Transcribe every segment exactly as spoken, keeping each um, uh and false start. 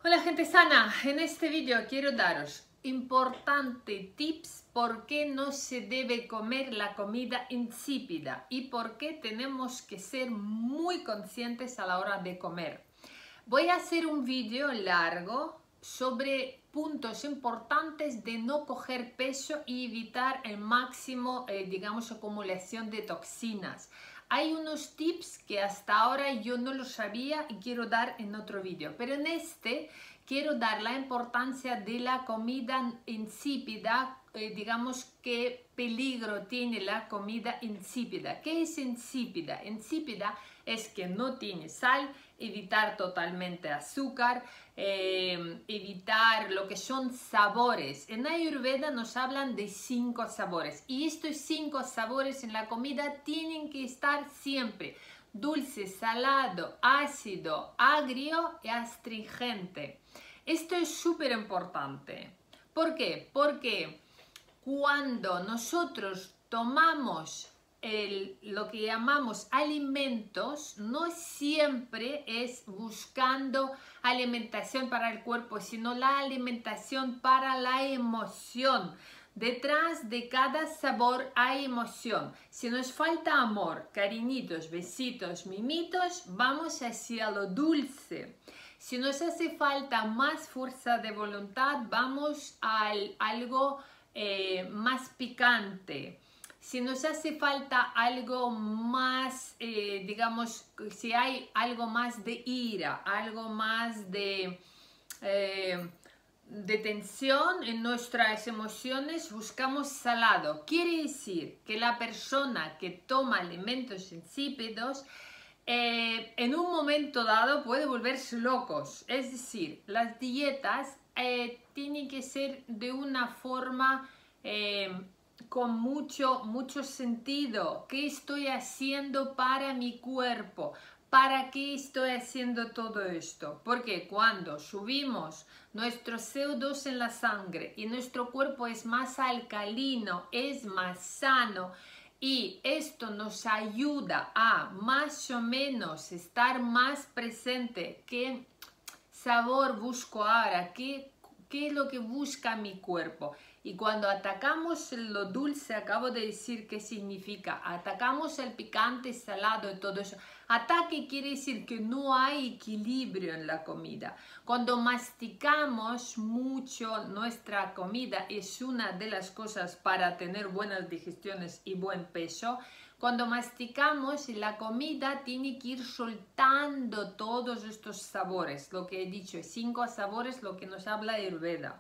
Hola gente sana, en este vídeo quiero daros importantes tips por qué no se debe comer la comida insípida y por qué tenemos que ser muy conscientes a la hora de comer. Voy a hacer un vídeo largo sobre puntos importantes de no coger peso y evitar el máximo, eh, digamos, acumulación de toxinas. Hay unos tips que hasta ahora yo no los sabía y quiero dar en otro vídeo, pero en este quiero dar la importancia de la comida insípida, eh, digamos qué peligro tiene la comida insípida. ¿Qué es insípida? Insípida es que no tiene sal, evitar totalmente azúcar, eh, evitar lo que son sabores. En Ayurveda nos hablan de cinco sabores y estos cinco sabores en la comida tienen que estar siempre: dulce, salado, ácido, agrio y astringente. Esto es súper importante. ¿Por qué? Porque cuando nosotros tomamos el, lo que llamamos alimentos, no siempre es buscando alimentación para el cuerpo, sino la alimentación para la emoción. Detrás de cada sabor hay emoción. Si nos falta amor, cariñitos, besitos, mimitos, vamos hacia lo dulce. Si nos hace falta más fuerza de voluntad, vamos a algo eh, más picante. Si nos hace falta algo más, eh, digamos, si hay algo más de ira, algo más de... Eh, de tensión en nuestras emociones, buscamos salado. Quiere decir que la persona que toma alimentos insípidos eh, en un momento dado puede volverse locos. Es decir, las dietas eh, tienen que ser de una forma eh, con mucho, mucho sentido. ¿Qué estoy haciendo para mi cuerpo? ¿Para qué estoy haciendo todo esto? Porque cuando subimos nuestro C O dos en la sangre y nuestro cuerpo es más alcalino, es más sano, y esto nos ayuda a más o menos estar más presente. ¿Qué sabor busco ahora? ¿Qué, qué es lo que busca mi cuerpo? Y cuando atacamos lo dulce, acabo de decir qué significa, atacamos el picante, salado y todo eso. Ataque quiere decir que no hay equilibrio en la comida. Cuando masticamos mucho nuestra comida, es una de las cosas para tener buenas digestiones y buen peso. Cuando masticamos, la comida tiene que ir soltando todos estos sabores. Lo que he dicho, cinco sabores, lo que nos habla Ayurveda.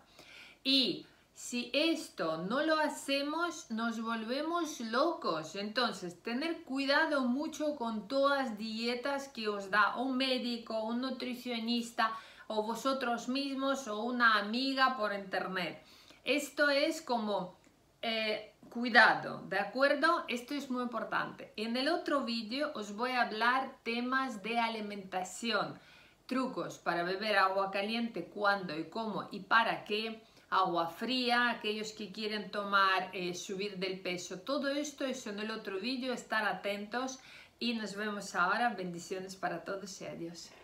Y si esto no lo hacemos, nos volvemos locos. Entonces, tener cuidado mucho con todas las dietas que os da un médico, un nutricionista o vosotros mismos o una amiga por internet. Esto es como eh, cuidado, ¿de acuerdo? Esto es muy importante. En el otro vídeo os voy a hablar temas de alimentación, trucos para beber agua caliente, cuándo y cómo y para qué. Agua fría, aquellos que quieren tomar, eh, subir del peso, todo esto es en el otro vídeo, estar atentos y nos vemos ahora. Bendiciones para todos y adiós.